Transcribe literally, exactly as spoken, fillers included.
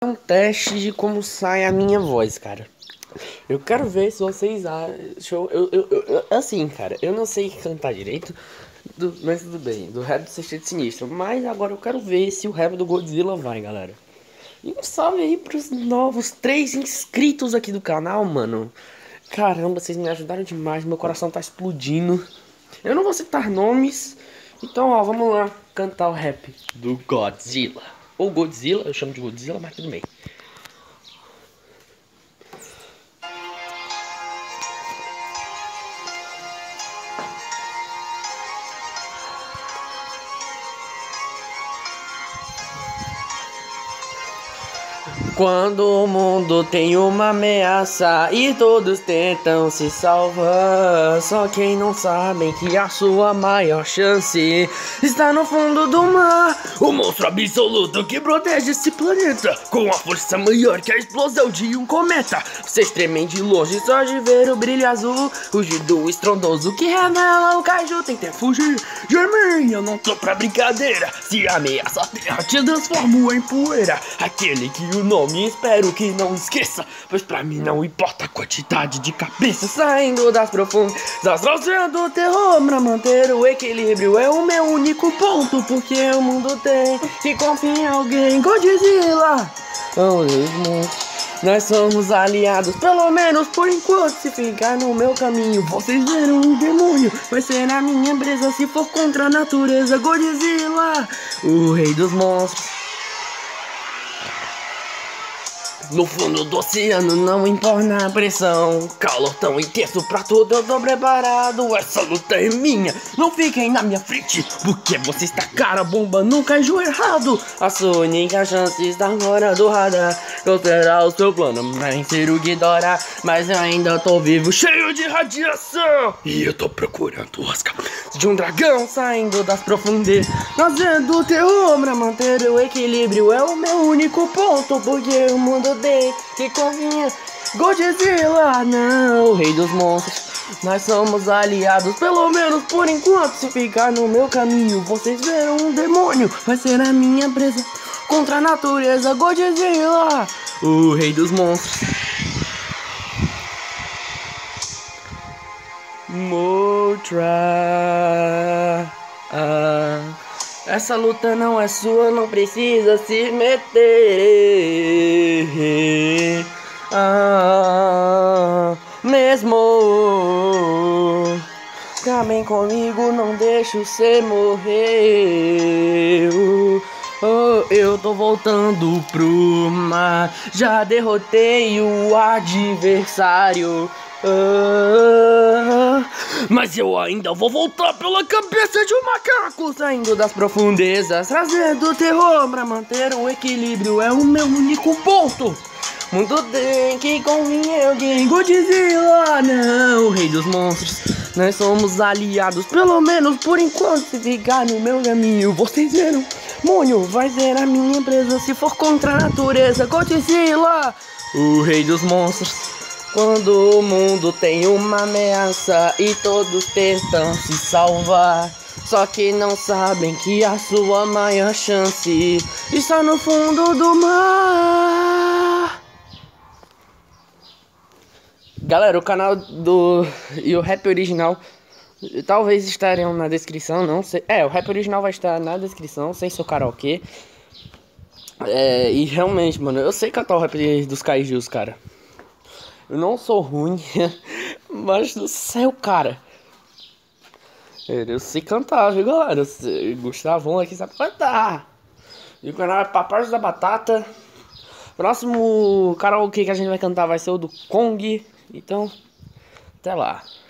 um teste de como sai a minha voz, cara. Eu quero ver se vocês acham. Eu, eu, eu, eu- assim, cara, eu não sei cantar direito, do- mas tudo bem, do rap do Sexteto Sinistro. Mas agora eu quero ver se o rap do Godzilla vai, galera. E um salve aí pros novos três inscritos aqui do canal, mano. Caramba, vocês me ajudaram demais, meu coração tá explodindo. Eu não vou citar nomes, então ó, vamos lá cantar o rap do Godzilla. Ou Godzilla, eu chamo de Godzilla, mas tudo bem. Quando o mundo tem uma ameaça e todos tentam se salvar, só quem não sabe que a sua maior chance está no fundo do mar. O monstro absoluto que protege esse planeta, com a força maior que a explosão de um cometa. Vocês tremem de longe só de ver o brilho azul, rugido estrondoso que revela o kaiju. Tentem fugir de mim, eu não tô pra brincadeira. Se ameaça a terra, te transformo em poeira. Aquele que o nome espero que não esqueça, pois pra mim não importa a quantidade de cabeças saindo das profundezas, trazendo o terror pra manter o equilíbrio. É o meu único ponto, porque o mundo tem que confiar em alguém. Godzilla, oh, nós somos aliados, pelo menos por enquanto. Se ficar no meu caminho, vocês verão um demônio. Vai ser a minha empresa se for contra a natureza. Godzilla, o rei dos monstros. No fundo do oceano não importa a pressão, calor tão intenso pra tudo eu tô preparado. Essa luta é minha, não fiquem na minha frente, porque você está cara bomba, nunca caiu errado. A sua única chance está fora do radar. Qual será o seu plano? Vencer o Ghidorah, mas eu ainda tô vivo, cheio de radiação. E eu tô procurando as cabeças de um dragão saindo das profundezas, trazendo terror pra manter o equilíbrio. É o meu único ponto, porque o mundo tem que convinha. Godzilla, não, o rei dos monstros. Nós somos aliados, pelo menos por enquanto. Se ficar no meu caminho, vocês verão um demônio. Vai ser a minha presa contra a natureza. Godzilla, o rei dos monstros. Mothra, ah, essa luta não é sua, não precisa se meter. Ah, mesmo cabem comigo, não deixo você morrer. Oh, eu tô voltando pro mar, já derrotei o adversário. Ah, mas eu ainda vou voltar pela cabeça de um macaco saindo das profundezas, trazendo terror pra manter o equilíbrio. É o meu único ponto. Mundo tem que convinha alguém. Godzilla, não, o rei dos monstros. Nós somos aliados, pelo menos por enquanto. Se ficar no meu caminho, vocês verão. Mônio, vai ser a minha empresa se for contra a natureza. Godzilla, o rei dos monstros. Quando o mundo tem uma ameaça e todos tentam se salvar, só que não sabem que a sua maior chance está no fundo do mar. Galera, o canal do e o rap original talvez estarão na descrição, não sei. É, o rap original vai estar na descrição, sem seu karaokê. É, e realmente, mano, eu sei cantar o rap dos kaijus, cara. Eu não sou ruim, mas do céu, cara. Eu sei cantar, viu, galera? Gustavão aqui sabe cantar. E o canal é Paparos da Batata. Próximo karaokê que a gente vai cantar vai ser o do Kong. Então, até lá.